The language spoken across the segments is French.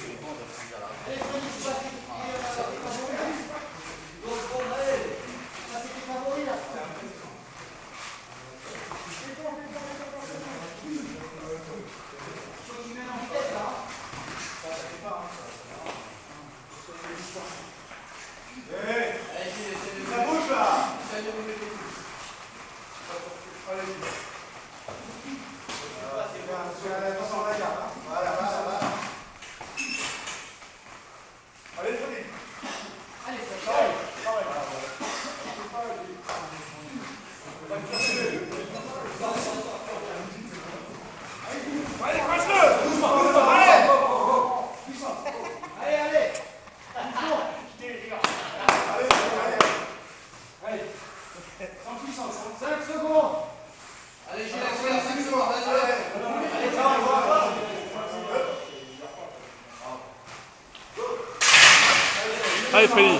Allez Freddy.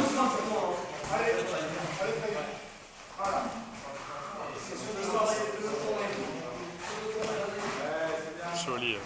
Joli.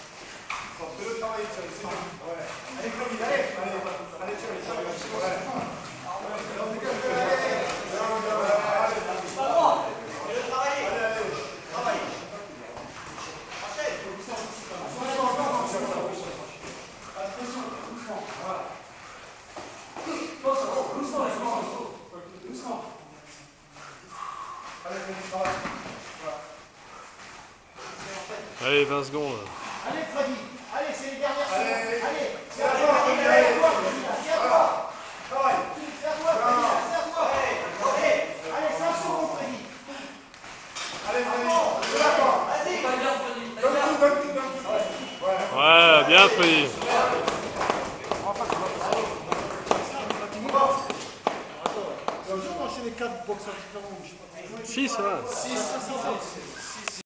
Allez, 20 secondes. Allez Freddy, allez, c'est les dernières secondes. Allez, c'est à toi, Freddy, allez, c'est à toi. C'est à toi, Freddy, c'est à toi. Allez, 5 secondes, Freddy. Allez, Freddy, c'est à toi. Vas-y. Ouais, bien Freddy. 6, ça va. 6.